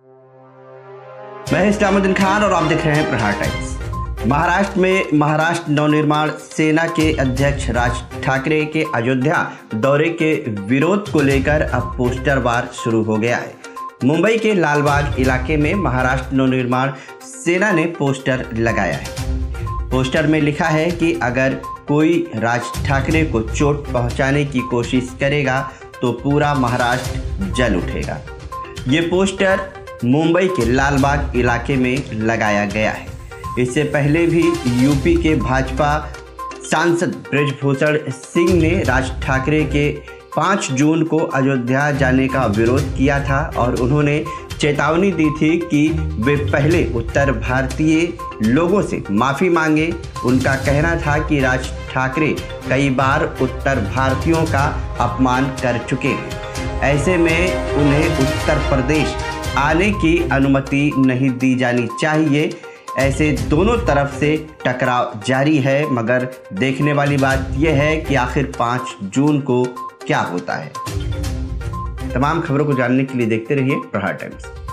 मैं इस्लामुद्दीन खान और आप देख रहे हैं प्रहार टाइम्स। महाराष्ट्र में महाराष्ट्र नवनिर्माण सेना के अध्यक्ष राज ठाकरे के अयोध्या दौरे के विरोध को लेकर अब पोस्टर वार शुरू हो गया है। मुंबई के लालबाग इलाके में महाराष्ट्र नवनिर्माण सेना ने पोस्टर लगाया है। पोस्टर में लिखा है कि अगर कोई राज ठाकरे को चोट पहुंचाने की कोशिश करेगा तो पूरा महाराष्ट्र जल उठेगा। ये पोस्टर मुंबई के लालबाग इलाके में लगाया गया है। इससे पहले भी यूपी के भाजपा सांसद बृजभूषण सिंह ने राज ठाकरे के 5 जून को अयोध्या जाने का विरोध किया था और उन्होंने चेतावनी दी थी कि वे पहले उत्तर भारतीय लोगों से माफ़ी मांगे। उनका कहना था कि राज ठाकरे कई बार उत्तर भारतीयों का अपमान कर चुके हैं, ऐसे में उन्हें उत्तर प्रदेश आने की अनुमति नहीं दी जानी चाहिए। ऐसे दोनों तरफ से टकराव जारी है, मगर देखने वाली बात यह है कि आखिर 5 जून को क्या होता है। तमाम खबरों को जानने के लिए देखते रहिए प्रहार टाइम्स।